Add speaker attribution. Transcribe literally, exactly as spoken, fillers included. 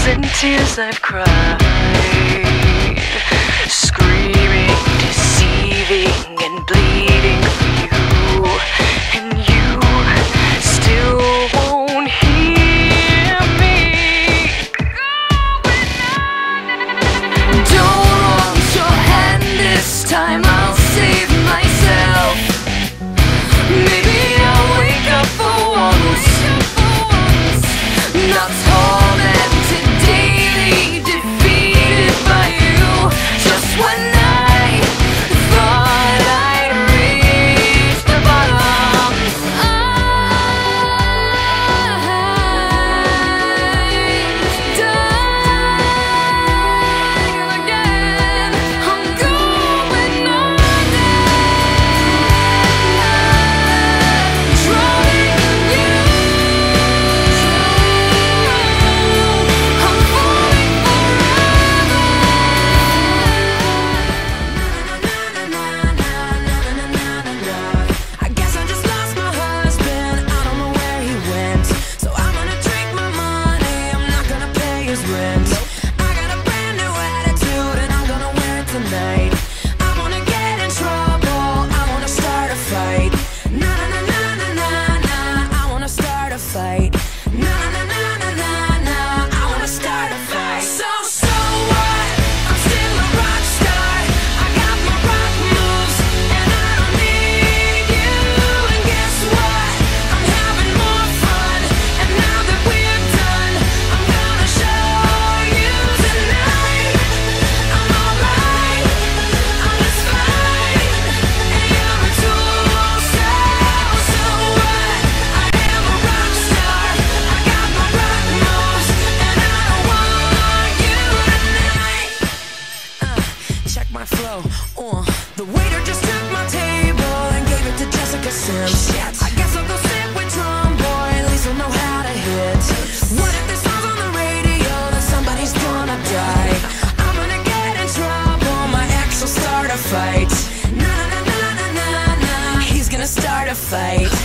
Speaker 1: and tears I've cried, screaming, deceiving, and bleeding for you, and you still won't hear me. Don't want your hand this time, I'll save myself. Maybe I'll wake up for once, not tormented daily, defeated by you. Just when I thought I'd reached the bottom, I dive again. I'm going under, drowning in you. I'm falling I guess I just lost my husband, I don't know where he went. So I'm gonna drink my money, I'm not gonna pay his rent. I got a brand new attitude and I'm gonna wear it tonight. I wanna get in trouble, I wanna start a fight. Na na na na na na na, I wanna start a fight. Na na na na na na, I wanna start a fight. So so what? I'm still a rock star. I got my rock moves and I don't need you. And guess what? I'm having more fun. And now that we're done, I'm gonna show you tonight. I'm alright, I'm just fine, and you're a tool. So so what? I am a rock star. I got my rock moves and I don't want you tonight. Uh, check my flow. Uh, the waiter just took my table and gave it to Jessica Sims. I guess I'll go sit with Tom Boy, at least I'll know how to hit. What if this song's on the radio, then somebody's gonna die? I'm gonna get in trouble, my ex will start a fight. Na na na na na na, he's gonna start a fight.